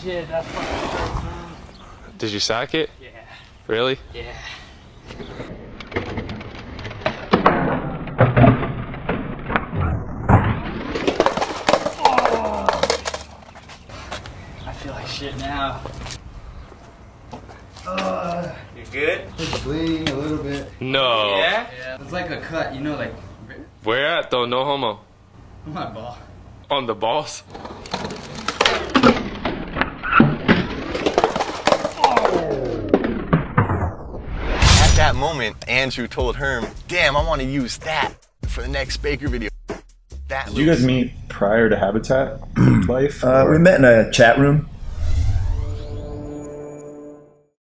shit, that's fucking hurt, man. Did you sack it? Yeah. Really? Yeah. Oh. I feel like shit now. You good? It's bleeding a little bit. No. Yeah? Yeah. It's like a cut, you know, like. Where at though? No homo. My ball. On the balls? At that moment, Andrew told Herm, damn, I want to use that for the next Baker video. That Did you guys meet prior to Habitat life? We met in a chat room.